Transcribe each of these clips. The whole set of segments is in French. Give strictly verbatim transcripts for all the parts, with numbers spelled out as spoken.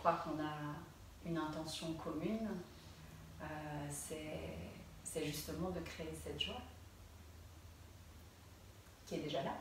crois qu'on a une intention commune, euh, c'est justement de créer cette joie qui est déjà là.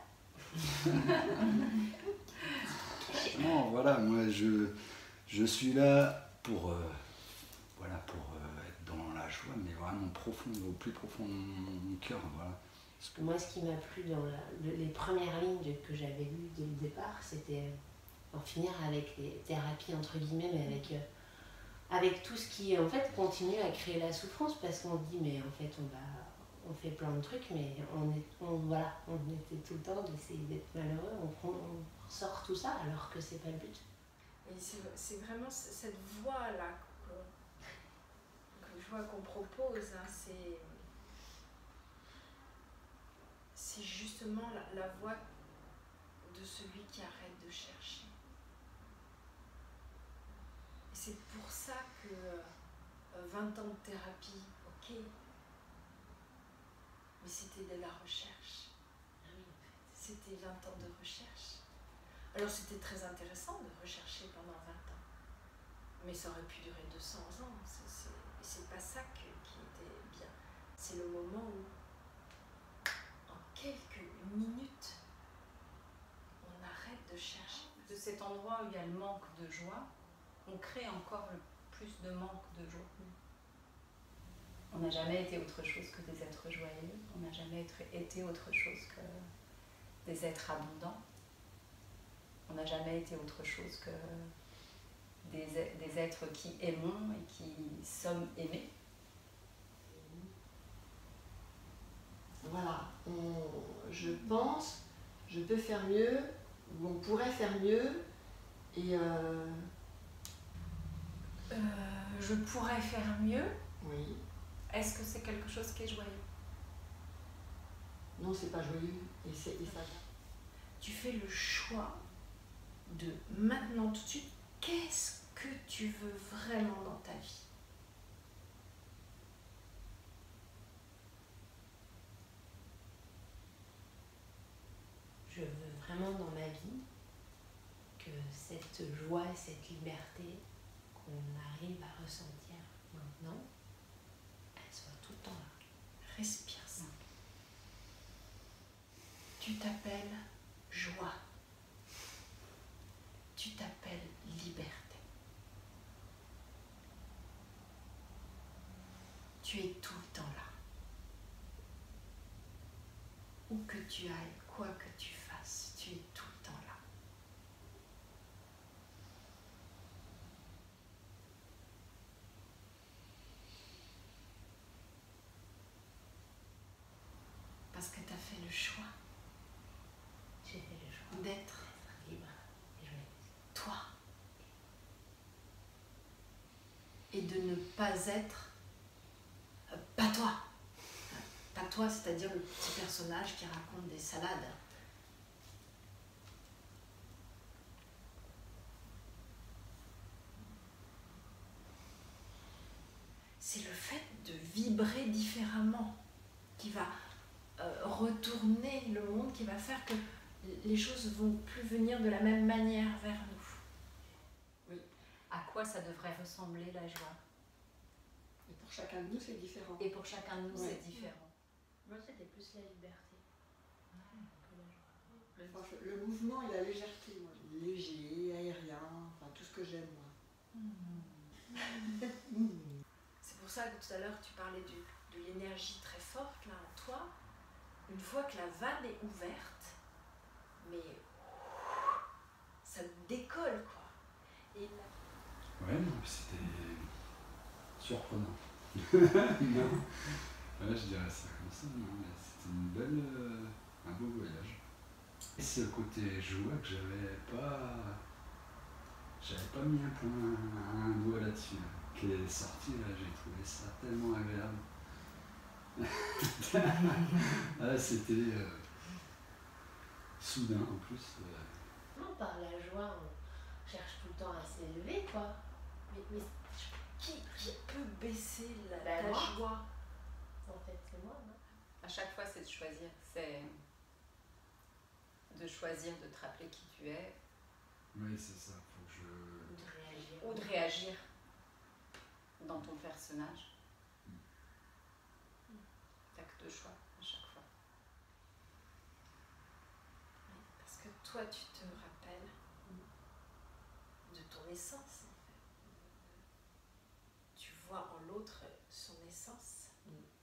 Non, voilà, moi je, je suis là pour, euh, voilà, pour euh, être dans la joie, mais vraiment profond, au plus profond de mon cœur. Voilà. Que... Moi, ce qui m'a plu dans la, le, les premières lignes que j'avais lues dès le départ, c'était en finir avec les thérapies, entre guillemets, mais avec, euh, avec tout ce qui, en fait, continue à créer la souffrance, parce qu'on dit, mais en fait, on va... on fait plein de trucs, mais on, est, on, voilà, on était tout le temps d'essayer d'être malheureux, on, on sort tout ça alors que c'est pas le but. Et c'est vraiment cette voie-là que, que je vois qu'on propose, hein, c'est c'est justement la, la voie de celui qui arrête de chercher. Et c'est pour ça que euh, vingt ans de thérapie, ok, mais c'était de la recherche. C'était vingt ans de recherche. Alors c'était très intéressant de rechercher pendant vingt ans. Mais ça aurait pu durer deux cents ans. C'est pas ça que, qui était bien. C'est le moment où, en quelques minutes, on arrête de chercher. De cet endroit où il y a le manque de joie, on crée encore le plus de manque de joie. On n'a jamais été autre chose que des êtres joyeux, on n'a jamais été autre chose que des êtres abondants, on n'a jamais été autre chose que des, des êtres qui aimons et qui sommes aimés. Voilà, on, je pense, je peux faire mieux, ou on pourrait faire mieux, et... Euh... Euh, je pourrais faire mieux. Oui. Est-ce que c'est quelque chose qui est joyeux? Non, c'est pas joyeux, et, et ça... Tu fais le choix de maintenant tout de suite, qu'est-ce que tu veux vraiment dans ta vie? Je veux vraiment dans ma vie que cette joie et cette liberté qu'on arrive à ressentir maintenant, elle soit tout le temps là. Respire ça. Tu t'appelles joie. Tu t'appelles liberté. Tu es tout le temps là. Où que tu ailles, quoi que tu fasses, tu es tout le temps là. Parce que tu as fait le choix. J'ai fait le choix d'être libre et joyeuse. Toi. Et de ne pas être euh, pas toi. Pas toi, c'est-à-dire le petit personnage qui raconte des salades. C'est le fait de vibrer différemment qui va euh, retourner le monde, qui va faire que les choses vont plus venir de la même manière vers nous. Oui. À quoi ça devrait ressembler la joie? Et pour chacun de nous, c'est différent. Et pour chacun de nous, ouais. c'est différent. Moi, c'était plus la liberté Ouais. que la joie. Enfin, le mouvement et la légèreté, moi. Léger, aérien, enfin tout ce que j'aime, moi. Mmh. mmh. C'est pour ça que tout à l'heure, tu parlais de, de l'énergie très forte là en toi. Une fois que la vanne est ouverte, mais ça décolle quoi. Et là... Ouais, c'était surprenant. Non, ouais, je dirais ça comme ça. C'était une belle, euh, un beau voyage. Et c'est le côté joie que j'avais pas, j'avais pas mis un point, un doigt là-dessus, là, qui est sorti là. J'ai trouvé ça tellement agréable. Ah, c'était euh, soudain en plus. Euh... Non, par la joie, on cherche tout le temps à s'élever, quoi. Mais, mais qui, qui peut baisser la, la ta moi. joie? En fait, c'est moi, non? À chaque fois, c'est de choisir. C'est de choisir de te rappeler qui tu es, Oui, c'est ça, faut que je... Ou de réagir. Ou de réagir dans ton personnage. T'as que deux choix à chaque fois. Oui, parce que toi, tu te rappelles de ton essence, en fait. Tu vois en l'autre son essence. Mm.